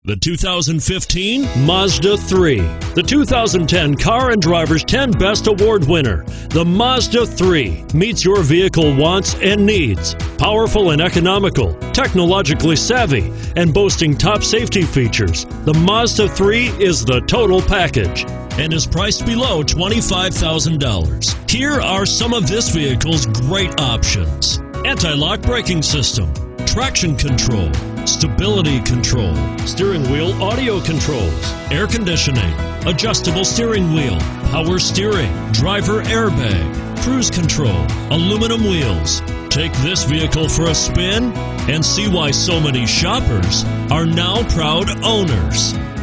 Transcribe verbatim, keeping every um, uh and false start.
The two thousand fifteen Mazda three. The two thousand ten Car and Driver's ten Best Award winner, the Mazda three, meets your vehicle wants and needs. Powerful and economical, technologically savvy, and boasting top safety features, the Mazda three is the total package and is priced below twenty-five thousand dollars. Here are some of this vehicle's great options: anti-lock braking system, traction control, stability control, steering wheel audio controls, air conditioning, adjustable steering wheel, power steering, driver airbag, cruise control, aluminum wheels. Take this vehicle for a spin and see why so many shoppers are now proud owners.